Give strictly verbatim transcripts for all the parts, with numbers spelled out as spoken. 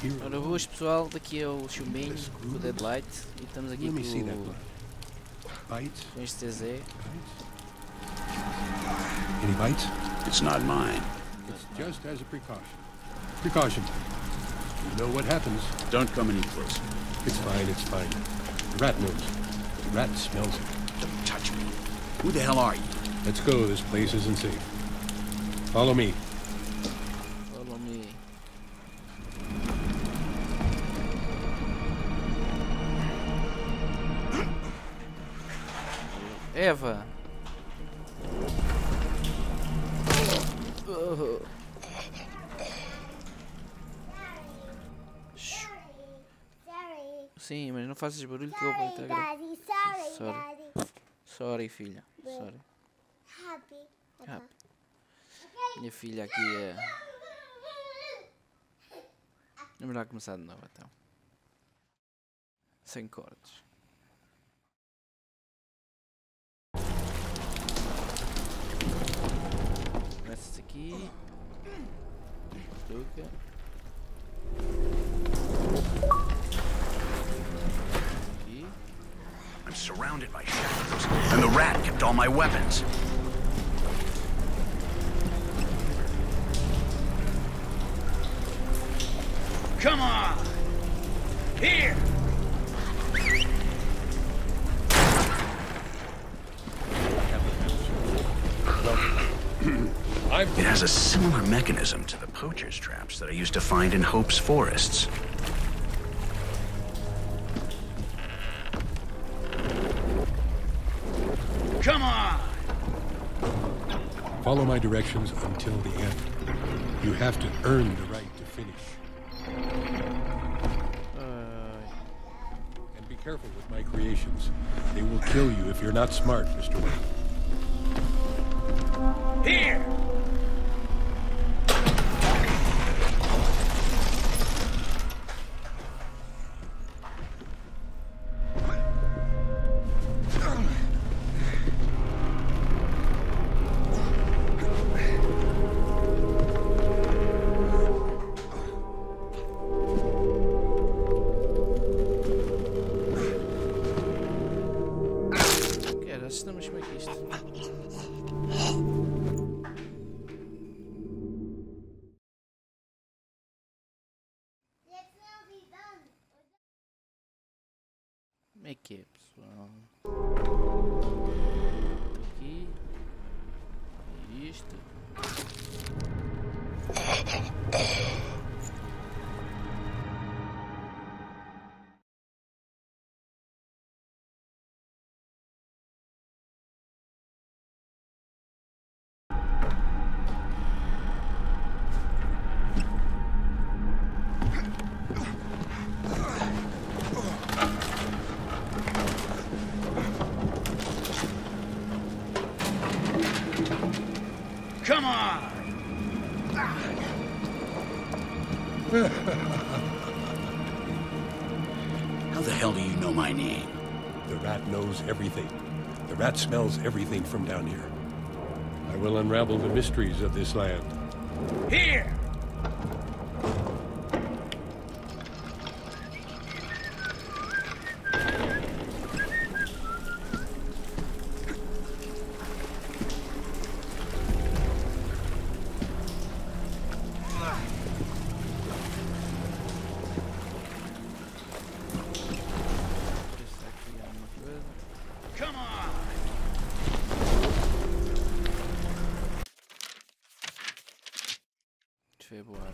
hero. Ora boas pessoal, daqui é o Chumbinho, com o Deadlight, e estamos aqui Let me see that com, blood. Bites? com este T Z. Any bites? It's not mine. It's just as a precaution. Precaution. You know what happens. Don't come any closer. It's fine, it's fine. The rat knows. The rat smells it. Don't touch me. Who the hell are you? Let's go, this place isn't safe. Follow me. Follow me. Eva! Oh. Sim, mas não faças barulho que eu vou estar a gravar. Sorry. Sorry, filha. Sorry. Happy. Happy. Minha filha aqui é. É melhor começar de novo então. Sem cortes. Começa-se aqui. Tuca. Aqui. I'm surrounded by shadows, and the rat kept all my weapons. Come on! Here! It has a similar mechanism to the poacher's traps that I used to find in Hope's forests. Come on! Follow my directions until the end. You have to earn the right to finish. And be careful with my creations. They will kill you if you're not smart, Mister Wayne. Here! Estamos como é que é isto? Como é que é, pessoal? Aqui. É isto. Come on! How the hell do you know my name? The rat knows everything. The rat smells everything from down here. I will unravel the mysteries of this land. Here! Come on! Februário.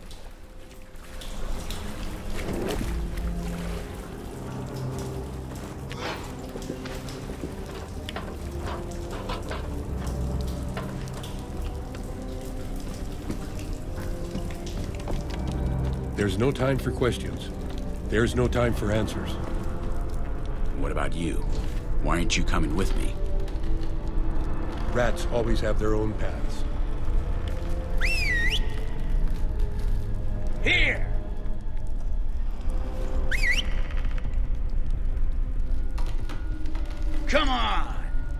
There's no time for questions. There's no time for answers. What about you? Why aren't you coming with me? Rats always have their own paths. Here! Come on!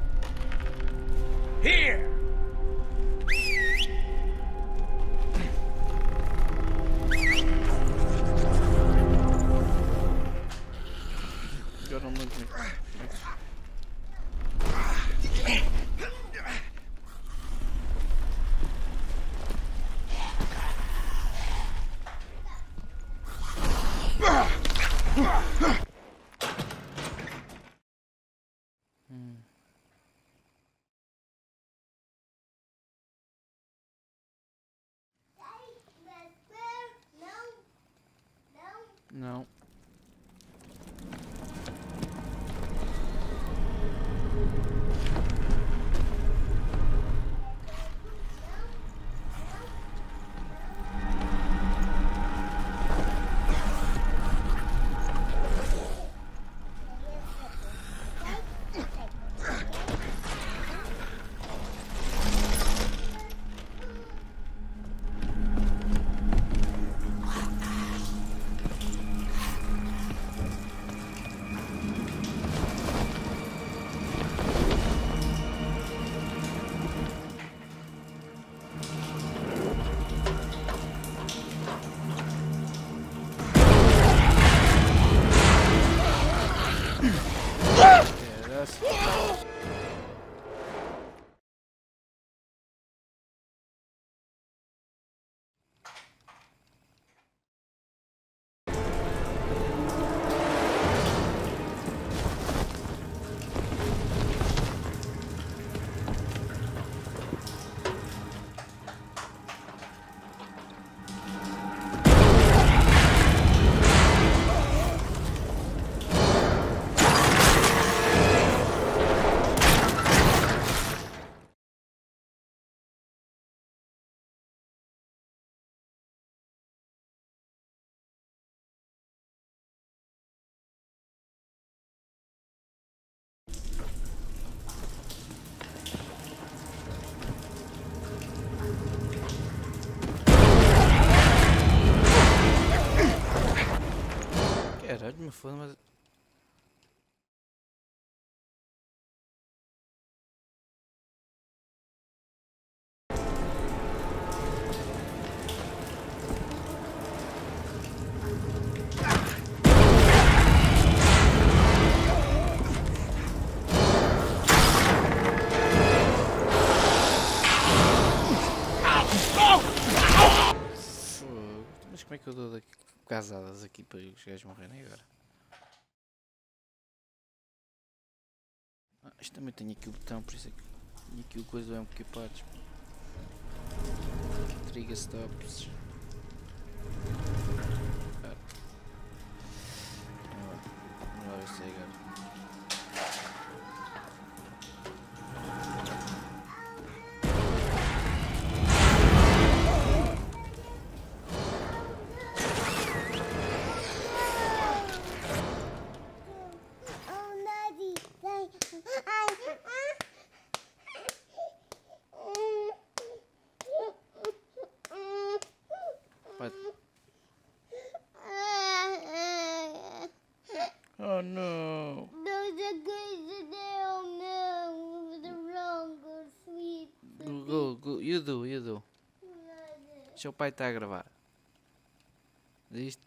Here! Não. Caralho, me foda, mas... Mas como é que eu dou daqui casadas aqui para os gajos morrerem agora? Ah, isto também tem aqui o botão, por isso é que tenho aqui o coisa é um equipados. Trigger stops. Ah. Vamos lá ver se é agora. Oh no! No, the good no, no, the wrong or sweet. Go, go, go, you do, you do. Seu pai está a gravar. Diz.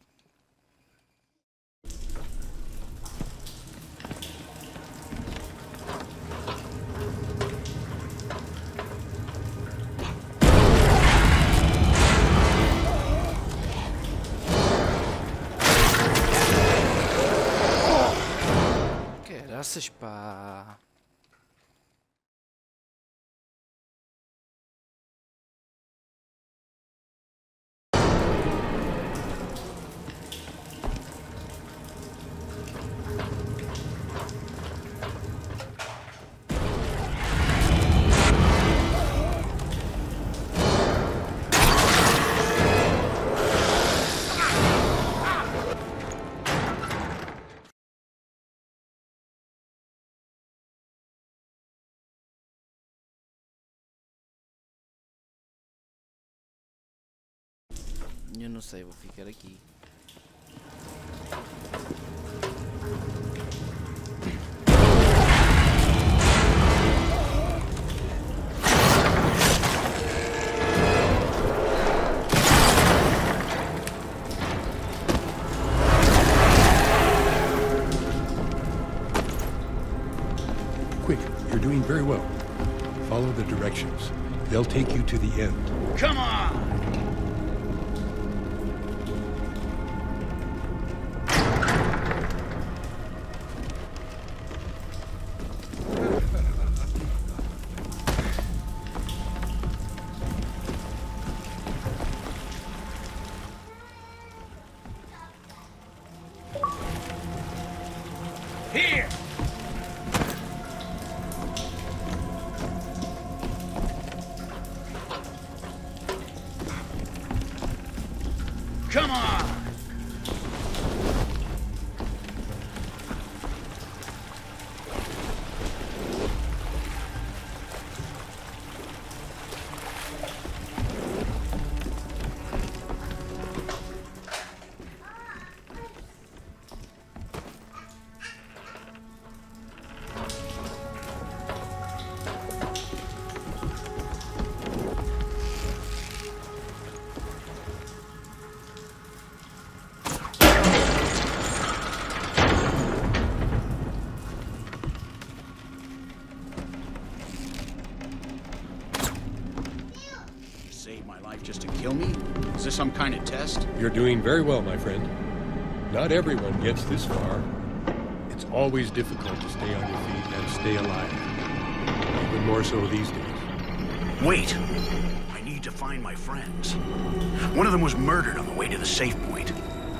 Caraças, pá. Eu não sei, vou ficar aqui. Quick, you're doing very well. Follow the directions. They'll take you to the end. Come on! Here! Come on! Save my life just to kill me? Is this some kind of test? You're doing very well, my friend. Not everyone gets this far. It's always difficult to stay on your feet and stay alive. Even more so these days. Wait! I need to find my friends. One of them was murdered on the way to the safe point.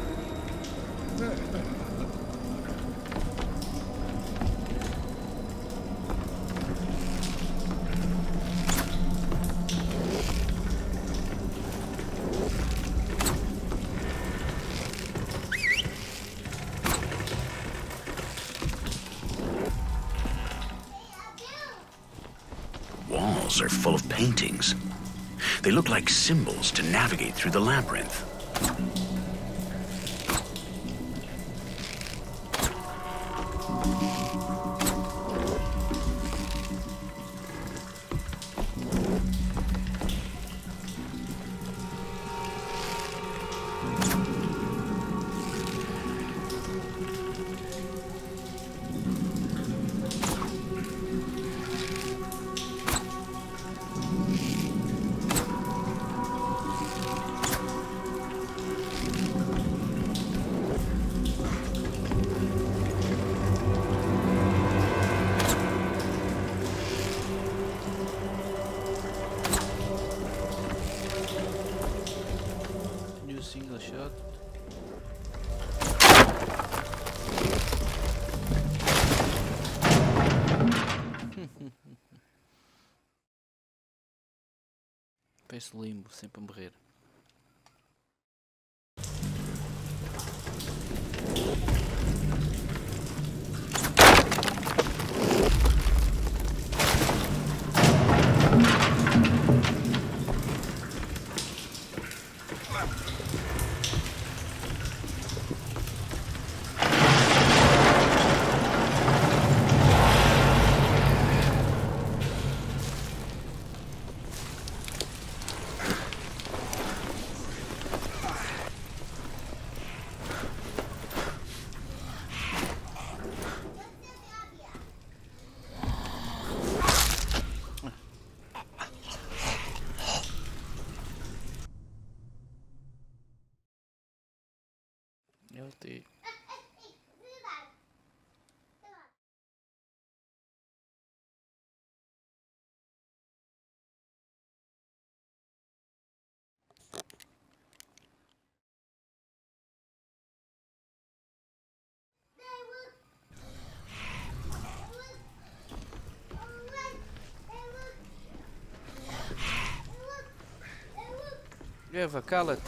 Walls are full of paintings. They look like symbols to navigate through the labyrinth. Single shot. Parece limbo, sempre a morrer. Eu te... Eva, cala-te.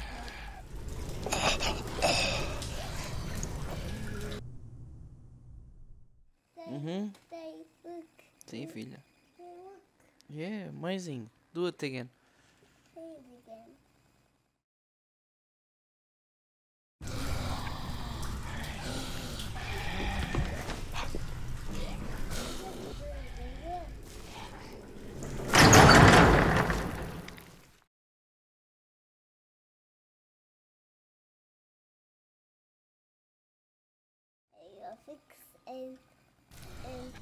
Uhum. Sim, filha. Yeah, amazing. Do it again. Fix and and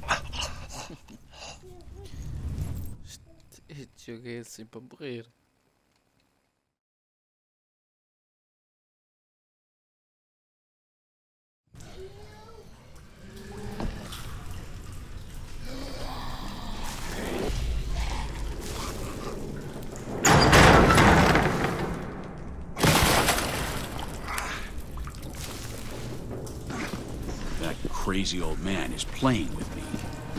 Joguei assim para morrer. crazy old man is playing with me.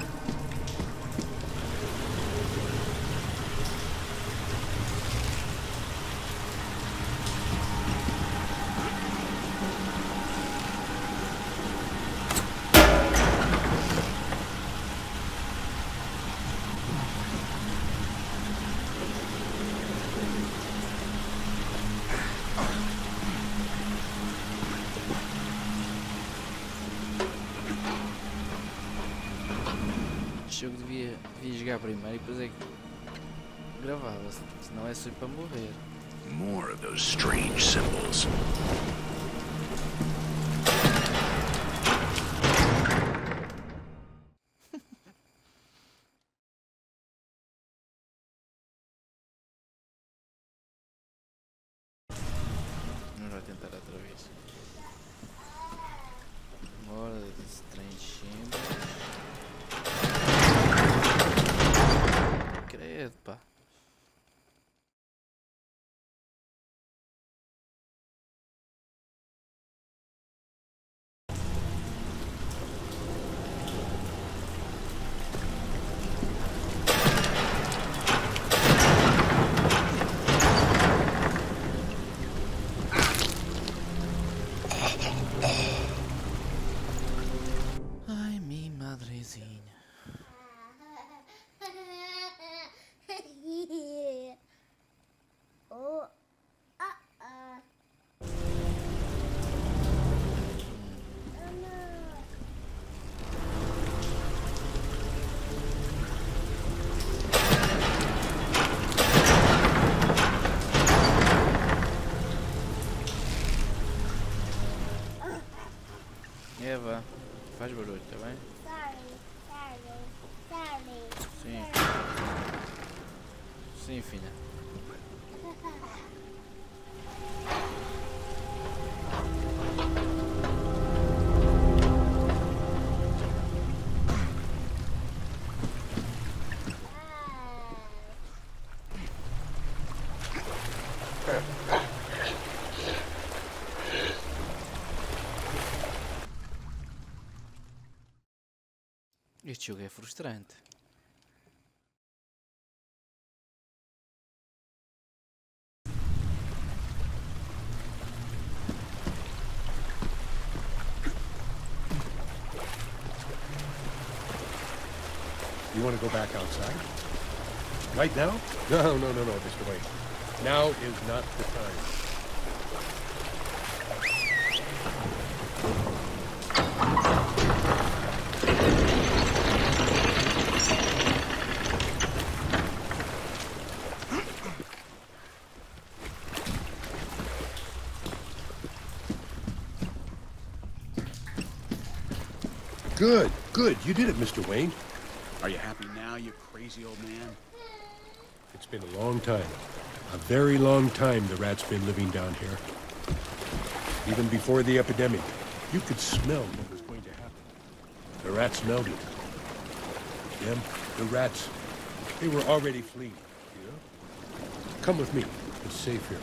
Este jogo devia, devia jogar primeiro e depois é que gravava-se, senão é só para morrer. More of those strange symbols. Vamos lá tentar outra vez. More of the strange symbols. Credo, pá. Ai, minha madrezinha. Oh, uh-uh. Oh, no. Eva, faz barulho, tá bem? Sorry, sorry, sorry. Sim. Sim, filha. Este jogo é frustrante. You want to go back outside? Right now? No, no, no, no, Mister Wayne. Now is not the time. Good, good. You did it, Mister Wayne. Are you happy now, you crazy old man? It's been a long time. A very long time the rat's been living down here. Even before the epidemic, you could smell what was going to happen. The rats smelled it. Them, the rats, they were already fleeing, you know? Come with me. It's safe here.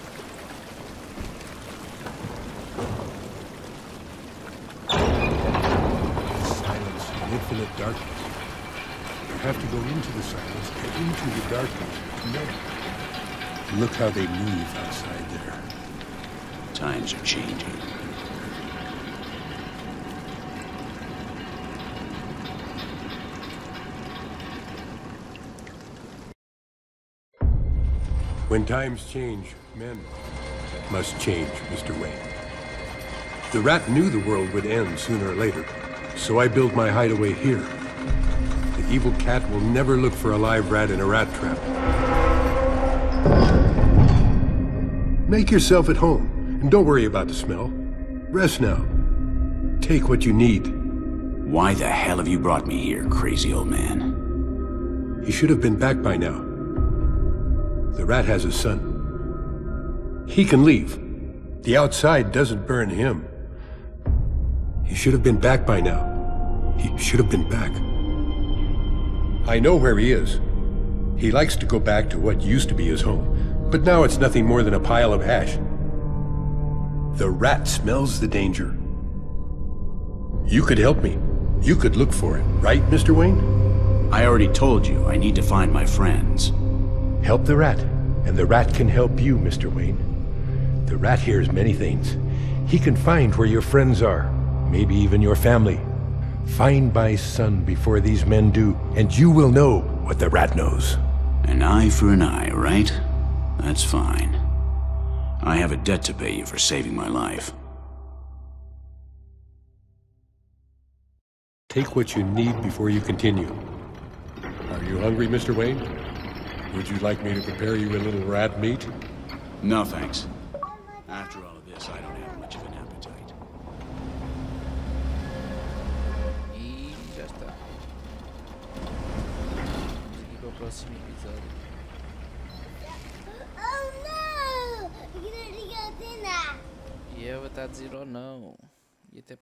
Silence and infinite darkness. You have to go into the silence and into the darkness to know. Look how they move outside there. Times are changing. When times change, men must change, Mister Wayne. The rat knew the world would end sooner or later, so I built my hideaway here. The evil cat will never look for a live rat in a rat trap. Make yourself at home, and don't worry about the smell. Rest now. Take what you need. Why the hell have you brought me here, crazy old man? He should have been back by now. The rat has a son. He can leave. The outside doesn't burn him. He should have been back by now. He should have been back. I know where he is. He likes to go back to what used to be his home, but now it's nothing more than a pile of ash. The rat smells the danger. You could help me. You could look for it, right, Mister Wayne? I already told you I need to find my friends. Help the rat, and the rat can help you, Mister Wayne. The rat hears many things. He can find where your friends are, maybe even your family. Find my son before these men do, and you will know what the rat knows. An eye for an eye, right? That's fine. I have a debt to pay you for saving my life. Take what you need before you continue. Are you hungry, Mister Wayne? Would you like me to prepare you a little rat meat? No, thanks. After all of this, I don't have much of an appetite. E já está. Vamos aqui para o próximo episódio. Oh no! You're gonna go dinner. E Eva está a dizer ou não. E até